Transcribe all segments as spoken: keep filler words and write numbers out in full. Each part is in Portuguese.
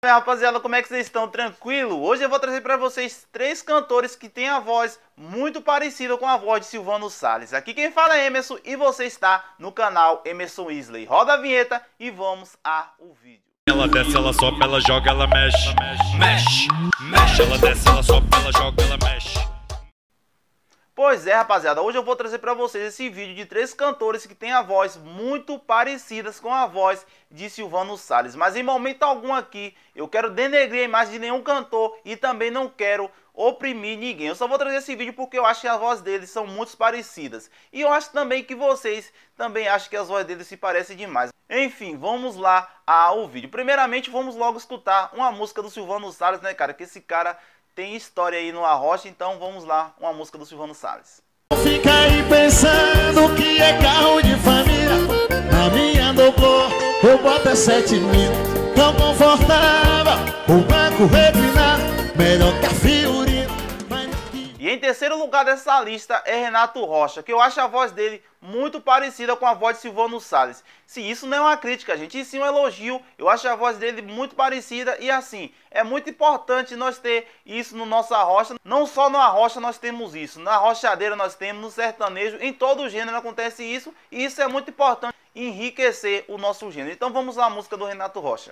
E aí, rapaziada, como é que vocês estão? Tranquilo? Hoje eu vou trazer para vocês três cantores que têm a voz muito parecida com a voz de Silvano Salles. Aqui quem fala é Emerson e você está no canal Emerson Isley. Roda a vinheta e vamos ao vídeo. Ela desce, ela sobe, ela joga, ela mexe, mexe, mexe. Ela desce, ela sobe, ela joga, ela mexe. Pois é, rapaziada, hoje eu vou trazer para vocês esse vídeo de três cantores que têm a voz muito parecidas com a voz de Silvano Salles. Mas em momento algum aqui eu quero denegrir a imagem de nenhum cantor e também não quero oprimir ninguém. Eu só vou trazer esse vídeo porque eu acho que as vozes deles são muito parecidas. E eu acho também que vocês também acham que as vozes deles se parecem demais. Enfim, vamos lá ao vídeo. Primeiramente vamos logo escutar uma música do Silvano Salles, né, cara? Que esse cara tem história aí no Arrocha, então vamos lá, uma música do Silvano Salles. Fica aí pensando que é carro de família. Na minha dobrou, eu boto é sete mil. Tão confortável, o banco reclinar, melhor que a Fiorina. E em terceiro lugar dessa lista é Renato Rocha, que eu acho a voz dele muito parecida com a voz de Silvano Salles. Se isso não é uma crítica, gente, e sim um elogio, eu acho a voz dele muito parecida e assim, é muito importante nós ter isso no nosso Arrocha. Não só no Arrocha nós temos isso, na arrochadeira nós temos, no sertanejo, em todo gênero acontece isso e isso é muito importante, enriquecer o nosso gênero. Então vamos lá, a música do Renato Rocha.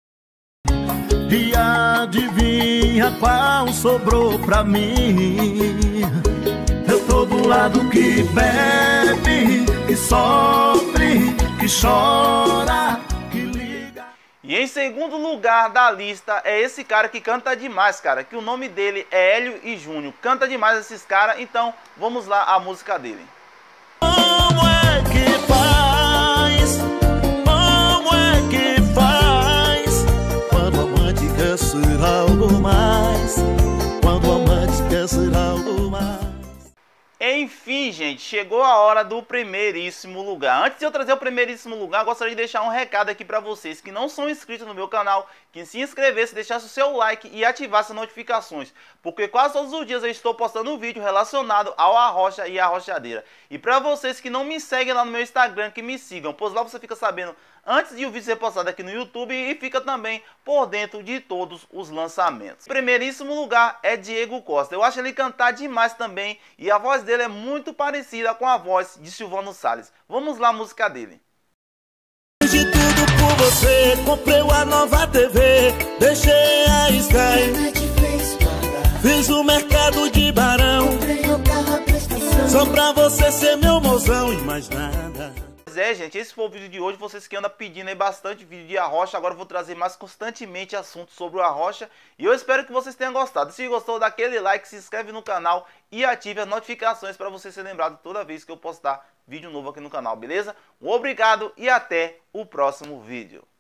E adivinha qual sobrou pra mim? Eu tô do lado que bebe, que sofre, que chora, que liga. E em segundo lugar da lista é esse cara que canta demais, cara, que o nome dele é Hélio e Júnior. Canta demais esses caras, então vamos lá a música dele. Como é que faz? Como é que faz? Quando o amante quer ser algo mais, quando o amante quer ser algo mais. Enfim, gente, chegou a hora do primeiríssimo lugar. Antes de eu trazer o primeiríssimo lugar, gostaria de deixar um recado aqui para vocês que não são inscritos no meu canal, que se inscrevesse, deixasse o seu like e ativasse as notificações, porque quase todos os dias eu estou postando um vídeo relacionado ao Arrocha e a Arrochadeira. E para vocês que não me seguem lá no meu Instagram, que me sigam, pois lá você fica sabendo antes de o vídeo ser postado aqui no YouTube e fica também por dentro de todos os lançamentos. O primeiríssimo lugar é Diego Costa. Eu acho ele cantar demais também e a voz dele é muito parecida com a voz de Silvano Salles. Vamos lá a música dele. De tudo por você, comprei uma nova T V, deixei a Sky, fiz o mercado de Barão, só pra você ser meu mozão e mais nada. É, gente, esse foi o vídeo de hoje. Vocês que andam pedindo aí bastante vídeo de Arrocha, agora eu vou trazer mais constantemente assuntos sobre o Arrocha e eu espero que vocês tenham gostado. Se gostou, dá aquele like, se inscreve no canal e ative as notificações para você ser lembrado toda vez que eu postar vídeo novo aqui no canal, beleza? Um obrigado e até o próximo vídeo.